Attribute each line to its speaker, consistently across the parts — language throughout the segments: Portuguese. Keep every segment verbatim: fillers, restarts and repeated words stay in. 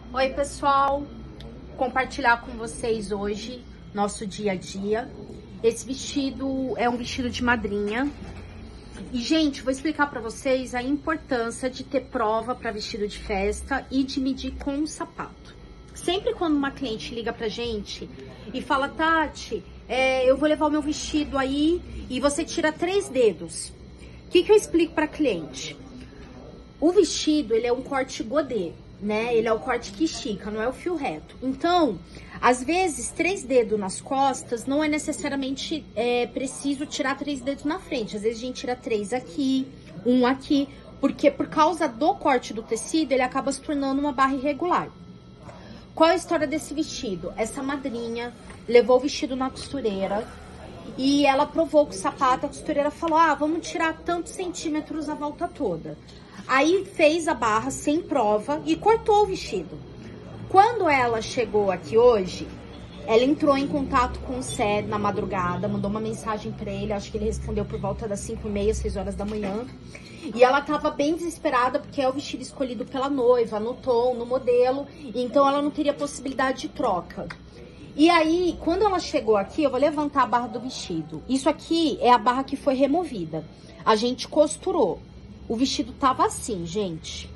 Speaker 1: Oi pessoal, compartilhar com vocês hoje nosso dia a dia. Esse vestido é um vestido de madrinha. E gente, vou explicar para vocês a importância de ter prova para vestido de festa e de medir com o sapato. Sempre quando uma cliente liga pra gente e fala, Tati, é, eu vou levar o meu vestido aí e você tira três dedos. O que que eu explico pra cliente? O vestido, ele é um corte godê, né? Ele é o corte que estica, não é o fio reto. Então, às vezes, três dedos nas costas não é necessariamente é, preciso tirar três dedos na frente. Às vezes a gente tira três aqui, um aqui, porque por causa do corte do tecido, ele acaba se tornando uma barra irregular. Qual é a história desse vestido? Essa madrinha levou o vestido na costureira e ela provou com o sapato, a costureira falou, ah, vamos tirar tantos centímetros a volta toda. Aí fez a barra sem prova e cortou o vestido. Quando ela chegou aqui hoje, ela entrou em contato com o Cé na madrugada, mandou uma mensagem pra ele, acho que ele respondeu por volta das cinco e meia, seis horas da manhã. E ela tava bem desesperada porque é o vestido escolhido pela noiva, no tom, no modelo, então ela não teria possibilidade de troca. E aí, quando ela chegou aqui, eu vou levantar a barra do vestido. Isso aqui é a barra que foi removida. A gente costurou. O vestido tava assim, gente.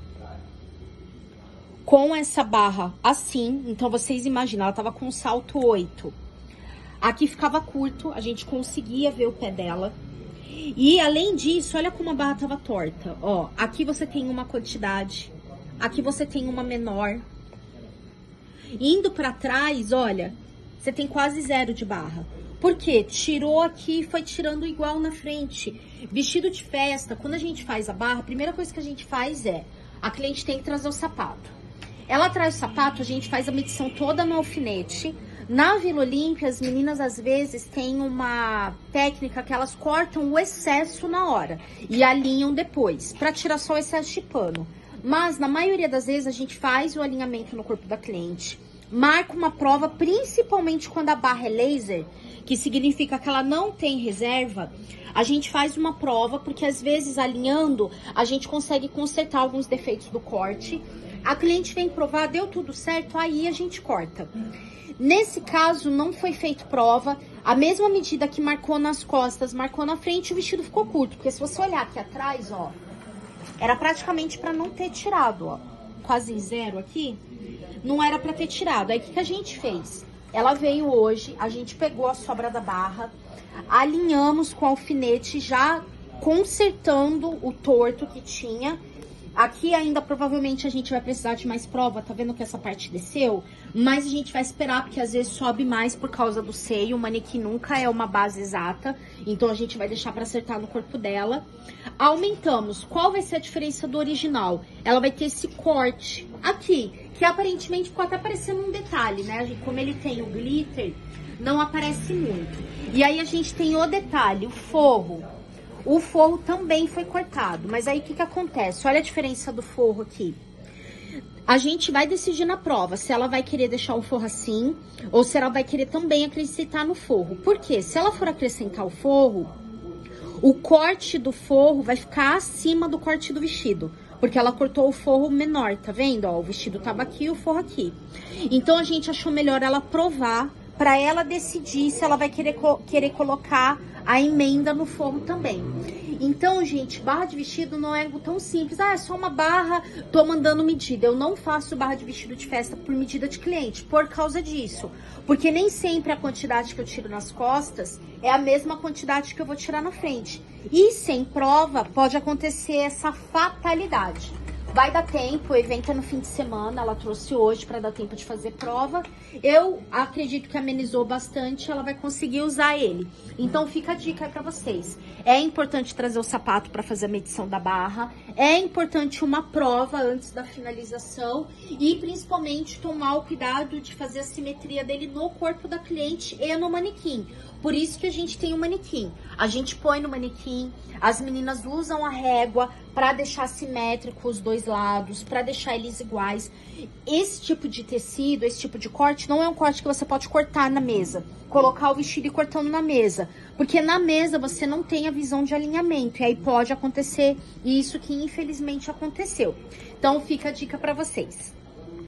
Speaker 1: Com essa barra assim, então vocês imaginam, ela tava com um salto oito. Aqui ficava curto, a gente conseguia ver o pé dela. E além disso, olha como a barra tava torta. Ó, aqui você tem uma quantidade, aqui você tem uma menor. Indo pra trás, olha, você tem quase zero de barra. Por quê? Tirou aqui e foi tirando igual na frente. Vestido de festa, quando a gente faz a barra, a primeira coisa que a gente faz é, a cliente tem que trazer o sapato. Ela traz o sapato, a gente faz a medição toda no alfinete. Na Vila Olímpia, as meninas às vezes têm uma técnica que elas cortam o excesso na hora e alinham depois, para tirar só o excesso de pano. Mas na maioria das vezes a gente faz o alinhamento no corpo da cliente, marca uma prova, principalmente quando a barra é laser, que significa que ela não tem reserva. A gente faz uma prova, porque às vezes alinhando, a gente consegue consertar alguns defeitos do corte. A cliente vem provar, deu tudo certo, aí a gente corta. Nesse caso, não foi feito prova. A mesma medida que marcou nas costas, marcou na frente, o vestido ficou curto. Porque se você olhar aqui atrás, ó, era praticamente para não ter tirado, ó. Quase zero aqui. Não era para ter tirado. Aí, o que, que a gente fez? Ela veio hoje, a gente pegou a sobra da barra, alinhamos com o alfinete, já consertando o torto que tinha. Aqui ainda provavelmente a gente vai precisar de mais prova, tá vendo que essa parte desceu? Mas a gente vai esperar, porque às vezes sobe mais por causa do seio, o manequim nunca é uma base exata, então a gente vai deixar pra acertar no corpo dela. Aumentamos, qual vai ser a diferença do original? Ela vai ter esse corte aqui, que aparentemente ficou até parecendo um detalhe, né? Como ele tem o glitter, não aparece muito. E aí a gente tem o detalhe, o forro. O forro também foi cortado, mas aí o que que acontece? Olha a diferença do forro aqui. A gente vai decidir na prova se ela vai querer deixar o forro assim ou se ela vai querer também acrescentar no forro. Por quê? Se ela for acrescentar o forro, o corte do forro vai ficar acima do corte do vestido, porque ela cortou o forro menor, tá vendo? Ó, o vestido tava aqui e o forro aqui. Então a gente achou melhor ela provar para ela decidir se ela vai querer, querer colocar a emenda no forro também. Então, gente, barra de vestido não é algo tão simples. Ah, é só uma barra, tô mandando medida. Eu não faço barra de vestido de festa por medida de cliente, por causa disso. Porque nem sempre a quantidade que eu tiro nas costas é a mesma quantidade que eu vou tirar na frente. E sem prova, pode acontecer essa fatalidade. Vai dar tempo, o evento é no fim de semana, ela trouxe hoje para dar tempo de fazer prova. Eu acredito que amenizou bastante, ela vai conseguir usar ele. Então fica a dica aí para vocês. É importante trazer o sapato para fazer a medição da barra, é importante uma prova antes da finalização e principalmente tomar o cuidado de fazer a simetria dele no corpo da cliente e no manequim. Por isso que a gente tem o manequim. A gente põe no manequim, as meninas usam a régua para deixar simétrico os dois lados, para deixar eles iguais. Esse tipo de tecido, esse tipo de corte, não é um corte que você pode cortar na mesa. Colocar o vestido e cortando na mesa. Porque na mesa você não tem a visão de alinhamento. E aí pode acontecer isso que infelizmente aconteceu. Então fica a dica para vocês.